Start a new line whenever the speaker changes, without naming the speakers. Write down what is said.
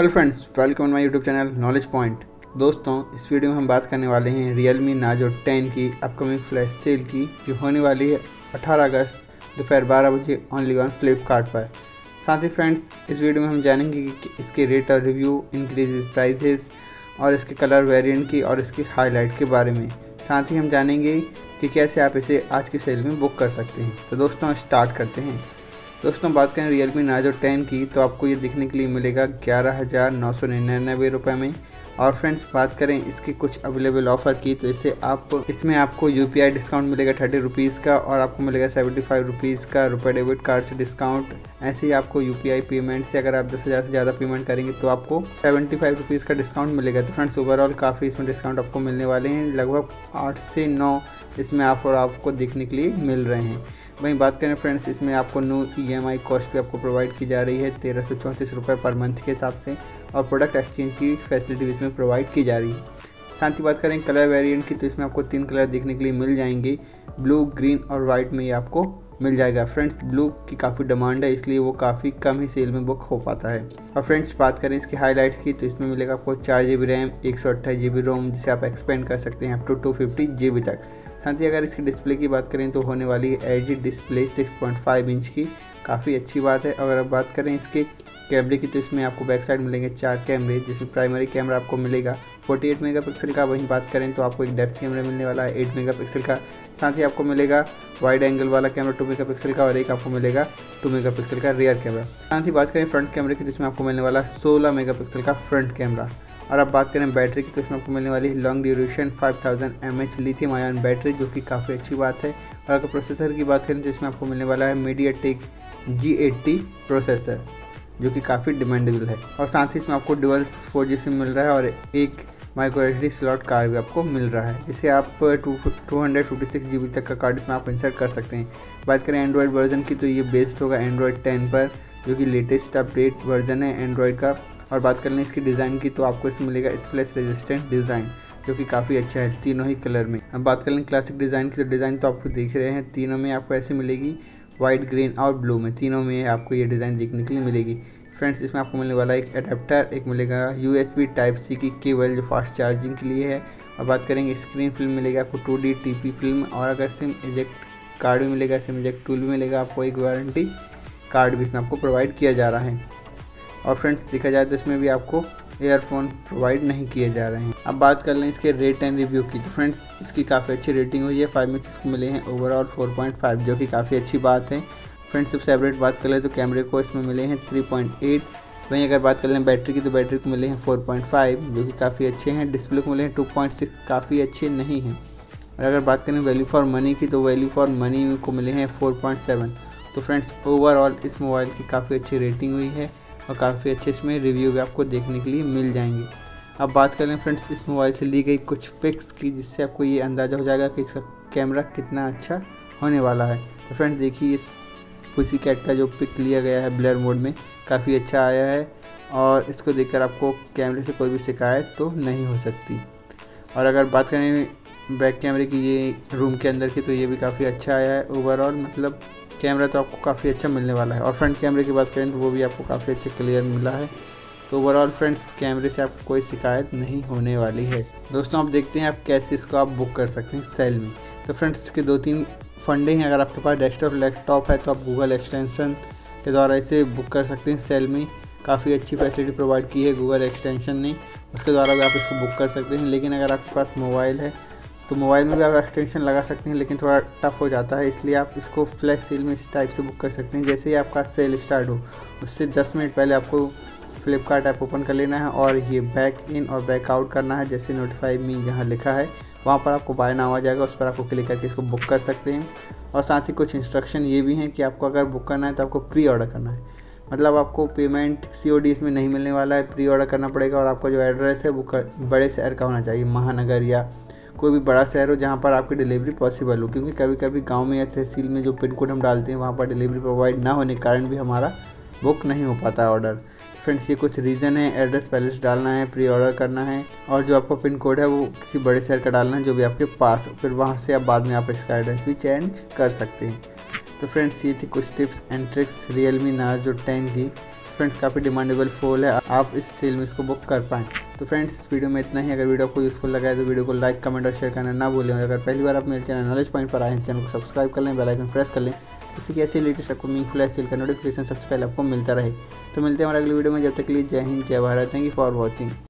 Hello friends, welcome my YouTube channel knowledge point. दोस्तों, इस video में हम बात करने वाले हैं Realme Narzo 10 की अपकमिंग फ्लैश सेल की, जो होने वाली है 18 अगस्त दोपहर 12 बजे ओनली ऑन फ्लिपकार्ट पर। साथ ही फ्रेंड्स, इस वीडियो में हम जानेंगे कि इसके रेट और रिव्यू, इंक्रीज प्राइसेस और इसके कलर वेरिएंट की और इसकी हाईलाइट के बारे में। साथ ही हम जानेंगे कि कैसे आप इसे आज की सेल में बुक कर सकते हैं। तो दोस्तों, स्टार्ट करते हैं। दोस्तों, बात करें Realme Narzo 10 की, तो आपको ये दिखने के लिए मिलेगा 11,999 रुपये में। और फ्रेंड्स, बात करें इसके कुछ अवेलेबल ऑफ़र की, तो इसमें आपको UPI डिस्काउंट मिलेगा 30 रुपीज़ का, और आपको मिलेगा 75 रुपीज़ का रुपये डेबिट कार्ड से डिस्काउंट। ऐसे ही आपको UPI पेमेंट से अगर आप 10,000 से ज़्यादा पेमेंट करेंगे तो आपको 75 रुपीज़ का डिस्काउंट मिलेगा। तो फ्रेंड्स, ओवरऑल काफ़ी इसमें डिस्काउंट आपको मिलने वाले हैं। लगभग 8 से 9 इसमें ऑफर आपको देखने के लिए मिल रहे हैं। वहीं बात करें फ्रेंड्स, इसमें आपको नो EMI कॉस्ट भी आपको प्रोवाइड की जा रही है 1334 रुपये पर मंथ के हिसाब से, और प्रोडक्ट एक्सचेंज की फैसिलिटी इसमें प्रोवाइड की जा रही है। साथ ही बात करें कलर वेरिएंट की, तो इसमें आपको 3 कलर देखने के लिए मिल जाएंगे। ब्लू, ग्रीन और वाइट में ये आपको मिल जाएगा। फ्रेंड्स, ब्लू की काफ़ी डिमांड है, इसलिए वो काफ़ी कम ही सेल में बुक हो पाता है। और फ्रेंड्स, बात करें इसकी हाईलाइट्स की, तो इसमें मिलेगा आपको 4 GB रैम, 128 GB रोम, जिसे आप एक्सपेंड कर सकते हैं अप टू 250 GB तक। साथ ही अगर इसकी डिस्प्ले की बात करें तो होने वाली है एलजी डिस्प्ले 6.5 इंच की, काफ़ी अच्छी बात है। अगर आप बात करें इसके कैमरे की, तो इसमें आपको बैक साइड मिलेंगे 4 कैमरे, जिसमें प्राइमरी कैमरा आपको मिलेगा 48 मेगापिक्सल का। वहीं बात करें तो आपको एक डेप्थ कैमरा मिलने वाला है 8 मेगापिक्सल का। साथ ही आपको मिलेगा वाइड एंगल वाला कैमरा 2 मेगापिक्सल का, और एक आपको मिलेगा 2 मेगापिक्सल का रियर कैमरा। साथ ही बात करें फ्रंट कैमरे की, तो इसमें आपको मिलने वाला 16 मेगापिक्सल का फ्रंट कैमरा। और अब बात करें बैटरी की, तो इसमें आपको मिलने वाली है long duration 5000 mAh lithium ion battery, जो कि काफ़ी अच्छी बात है। और अगर प्रोसेसर की बात करें तो इसमें आपको मिलने वाला है MediaTek G80 प्रोसेसर, जो कि काफ़ी डिमांडेबल है। और साथ ही इसमें आपको डुअल 4G सिम मिल रहा है, और एक माइक्रो SD स्लॉट कार्ड भी आपको मिल रहा है, जिसे आप 256 GB तक का कार्ड इसमें आप इंसर्ट कर सकते हैं। बात करें एंड्रॉयड वर्जन की, तो ये बेस्ड होगा एंड्रॉयड 10 पर, जो कि लेटेस्ट अपडेट वर्जन है एंड्रॉयड का। और बात कर लें इसकी डिज़ाइन की, तो आपको इसमें मिलेगा स्प्लैश रेजिस्टेंट डिज़ाइन, जो कि काफ़ी अच्छा है तीनों ही कलर में। अब बात कर लें क्लासिक डिज़ाइन की, तो डिज़ाइन तो आपको देख रहे हैं, तीनों में आपको ऐसे मिलेगी, वाइट, ग्रीन और ब्लू में, तीनों में आपको ये डिज़ाइन देखने के लिए मिलेगी। फ्रेंड्स, इसमें आपको मिलने वाला एक अडेप्टर, एक मिलेगा USB Type-C की केबल, जो फास्ट चार्जिंग के लिए है। और बात करेंगे स्क्रीन फिल्म मिलेगा आपको 2D TP फिल्म, और अगर सिम इजेक्ट कार्ड भी मिलेगा, सिम इजेक्ट टूल भी मिलेगा आपको, एक वारंटी कार्ड भी इसमें आपको प्रोवाइड किया जा रहा है। और फ्रेंड्स, देखा जाए तो इसमें भी आपको ईयरफोन प्रोवाइड नहीं किए जा रहे हैं। अब बात कर लें इसके रेट एंड रिव्यू की, तो फ्रेंड्स इसकी काफ़ी अच्छी रेटिंग हुई है, 5 में से इसको मिले हैं ओवरऑल 4.5, जो कि काफ़ी अच्छी बात है। फ्रेंड्स, सबसे एवरेज बात कर लें तो कैमरे को इसमें मिले हैं 3.8। वहीं अगर बात कर लें बैटरी की, तो बैटरी को मिले हैं 4.5, जो कि काफ़ी अच्छे हैं। डिस्प्ले को मिले हैं 2.6, काफ़ी अच्छे नहीं हैं। और अगर बात करें वैल्यू फॉर मनी की, तो वैल्यू फॉर मनी को मिले हैं 4.7। तो फ्रेंड्स, ओवरऑल इस मोबाइल की काफ़ी अच्छी रेटिंग हुई है, और काफ़ी अच्छे इसमें रिव्यू भी आपको देखने के लिए मिल जाएंगे। अब बात करें फ्रेंड्स इस मोबाइल से ली गई कुछ पिक्स की, जिससे आपको ये अंदाज़ा हो जाएगा कि इसका कैमरा कितना अच्छा होने वाला है। तो फ्रेंड्स, देखिए इस पुसी कैट का जो पिक लिया गया है ब्लर मोड में, काफ़ी अच्छा आया है, और इसको देखकर आपको कैमरे से कोई भी शिकायत तो नहीं हो सकती। और अगर बात करें बैक कैमरे की, ये रूम के अंदर की, तो ये भी काफ़ी अच्छा आया है। ओवरऑल मतलब कैमरा तो आपको काफ़ी अच्छा मिलने वाला है। और फ्रंट कैमरे की बात करें तो वो भी आपको काफ़ी अच्छे क्लियर मिला है। तो ओवरऑल फ्रेंड्स, कैमरे से आपको कोई शिकायत नहीं होने वाली है। दोस्तों, आप देखते हैं आप कैसे इसको आप बुक कर सकते हैं सेल में। तो फ्रेंड्स, इसके 2-3 फंडे हैं। अगर आपके पास डेस्कटॉप लैपटॉप है, तो आप गूगल एक्सटेंशन के द्वारा इसे बुक कर सकते हैं सेल में। काफ़ी अच्छी फैसिलिटी प्रोवाइड की है गूगल एक्सटेंशन ने, उसके द्वारा भी आप इसको बुक कर सकते हैं। लेकिन अगर आपके पास मोबाइल है, तो मोबाइल में भी आप एक्सटेंशन लगा सकते हैं, लेकिन थोड़ा टफ हो जाता है, इसलिए आप इसको फ्लैश सेल में इस टाइप से बुक कर सकते हैं। जैसे ही आपका सेल स्टार्ट हो, उससे 10 मिनट पहले आपको फ्लिपकार्ट ऐप ओपन कर लेना है, और ये बैक इन और बैक आउट करना है। जैसे नोटिफाई मी जहाँ लिखा है, वहाँ पर आपको बाय नाउ आ जाएगा, उस पर आपको क्लिक करके इसको बुक कर सकते हैं। और साथ ही कुछ इंस्ट्रक्शन ये भी हैं कि आपको अगर बुक करना है तो आपको प्री ऑर्डर करना है, मतलब आपको पेमेंट COD इसमें नहीं मिलने वाला है, प्री ऑर्डर करना पड़ेगा। और आपका जो एड्रेस है वो बड़े शहर का होना चाहिए, महानगर या कोई भी बड़ा शहर हो जहाँ पर आपकी डिलीवरी पॉसिबल हो, क्योंकि कभी कभी गांव में या तहसील में जो पिन कोड हम डालते हैं वहाँ पर डिलीवरी प्रोवाइड ना होने के कारण भी हमारा बुक नहीं हो पाता ऑर्डर। फ्रेंड्स, ये कुछ रीज़न है। एड्रेस पहले से डालना है, प्री ऑर्डर करना है, और जो आपका पिन कोड है वो किसी बड़े शहर का डालना है जो भी आपके पास हो। फिर वहाँ से आप बाद में आप इसका एड्रेस भी चेंज कर सकते हैं। तो फ्रेंड्स, ये थी कुछ tips and tricks Realme Narzo 10 की फ्रेंड्स काफ़ी डिमांडेबल फ़ोन है, आप इस सेल में इसको बुक कर पाएँ। तो फ्रेंड्स इस वीडियो में इतना ही। अगर वीडियो आपको यूज़फुल लगा है तो वीडियो को लाइक, कमेंट और शेयर करना ना भूलें। और अगर पहली बार आप मेरे चैनल नॉलेज पॉइंट पर आए हैं, चैनल को सब्सक्राइब कर लें, बेल आइकन प्रेस कर लें, जिससे कि ऐसे लेटेस्ट आपको मीनिंगफुल सेल का नोटिफिकेशन सबसे पहले आपको मिलता रहे। तो मिलते हैं हमारे अगली वीडियो में, जब तक के लिए Jai Hind, Jai Bharat. Thank you for watching.